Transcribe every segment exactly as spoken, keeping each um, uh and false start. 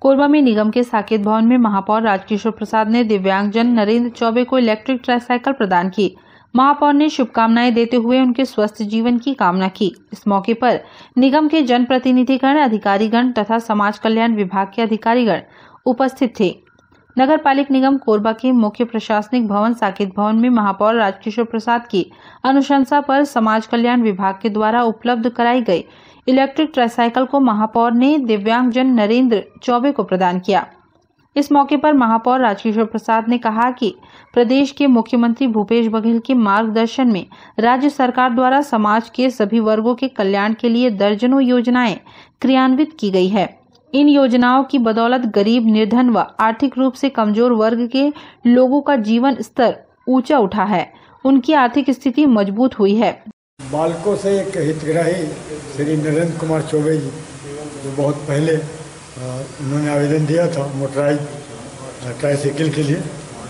कोरबा में निगम के साकेत भवन में महापौर राजकिशोर प्रसाद ने दिव्यांगजन नरेंद्र चौबे को इलेक्ट्रिक ट्राईसाइकिल प्रदान की। महापौर ने शुभकामनाएं देते हुए उनके स्वस्थ जीवन की कामना की। इस मौके पर निगम के जनप्रतिनिधिगण, अधिकारीगण तथा समाज कल्याण विभाग के अधिकारीगण उपस्थित थे। नगर पालिक निगम कोरबा के मुख्य प्रशासनिक भवन साकेत भवन में महापौर राजकिशोर प्रसाद की अनुशंसा पर समाज कल्याण विभाग के द्वारा उपलब्ध कराई गई इलेक्ट्रिक ट्राईसाइकिल को महापौर ने दिव्यांगजन नरेंद्र चौबे को प्रदान किया। इस मौके पर महापौर राजकिशोर प्रसाद ने कहा कि प्रदेश के मुख्यमंत्री भूपेश बघेल के मार्गदर्शन में राज्य सरकार द्वारा समाज के सभी वर्गों के कल्याण के लिए दर्जनों योजनाएं क्रियान्वित की गई है। इन योजनाओं की बदौलत गरीब, निर्धन व आर्थिक रूप से कमजोर वर्ग के लोगों का जीवन स्तर ऊंचा उठा है, उनकी आर्थिक स्थिति मजबूत हुई है। बालकों से एक हितग्राही श्री नरेंद्र कुमार चौबे जी, जो बहुत पहले उन्होंने आवेदन दिया था मोटराइज ट्राईसाइकिल के लिए।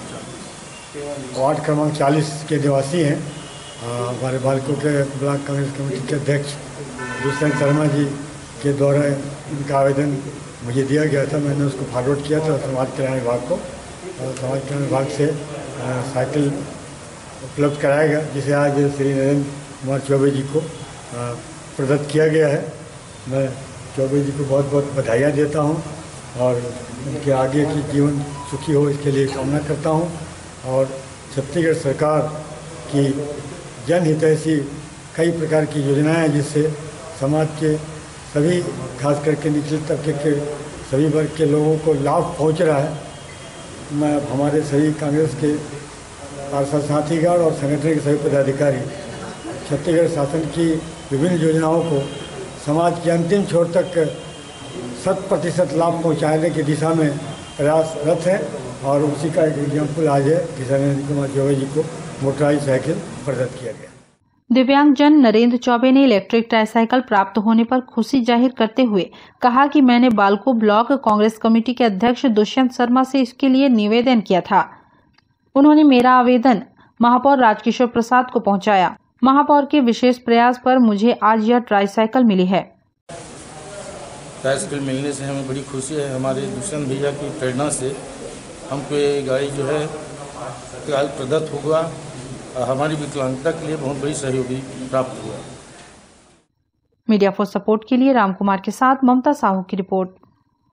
वार्ड क्रमांक चालीस के निवासी हैं। हमारे बालकों के ब्लॉक कांग्रेस कमेटी के अध्यक्ष दुष्यंत शर्मा जी के द्वारा उनका आवेदन मुझे दिया गया था। मैंने उसको फॉरवर्ड किया था समाज कल्याण विभाग को, और समाज कल्याण विभाग से साइकिल उपलब्ध कराया गया, जिसे आज श्री नरेंद्र कुमार चौबे जी को प्रदत्त किया गया है। मैं चौबे जी को बहुत बहुत बधाइयाँ देता हूँ और उनके आगे की जीवन सुखी हो इसके लिए कामना करता हूँ। और छत्तीसगढ़ सरकार की जनहितैषी कई प्रकार की योजनाएं हैं, जिससे समाज के सभी, खास करके निचले तबके के सभी वर्ग के लोगों को लाभ पहुंच रहा है। मैं हमारे सभी कांग्रेस के पार्षद साथीगण और संगठन के सभी पदाधिकारी छत्तीसगढ़ शासन की विभिन्न योजनाओं को समाज के अंतिम छोर तक शत प्रतिशत लाभ पहुँचाने की दिशा में प्रयासरत है, और उसी का एक एग्जाम्पल आज है कि नरेंद्र कुमार चौबे जी को मोटराइज साइकिल प्रदत्त किया गया। दिव्यांगजन नरेंद्र चौबे ने इलेक्ट्रिक ट्राईसाइकिल प्राप्त होने पर खुशी जाहिर करते हुए कहा कि मैंने बालको ब्लॉक कांग्रेस कमेटी के अध्यक्ष दुष्यंत शर्मा से इसके लिए निवेदन किया था। उन्होंने मेरा आवेदन महापौर राजकिशोर प्रसाद को पहुंचाया। महापौर के विशेष प्रयास पर मुझे आज यह ट्राईसाइकिल मिली है। ट्राईसाइकिल मिलने से हमें बड़ी खुशी है। हमारे दुष्यंत भैया की प्रेरणा से हमको ये गाड़ी जो है प्रदत्त हुआ। हमारी विकलांगता के लिए बहुत बड़ी सहयोगी प्राप्त हुआ। मीडिया फॉर सपोर्ट के लिए राम कुमार के साथ ममता साहू की रिपोर्ट।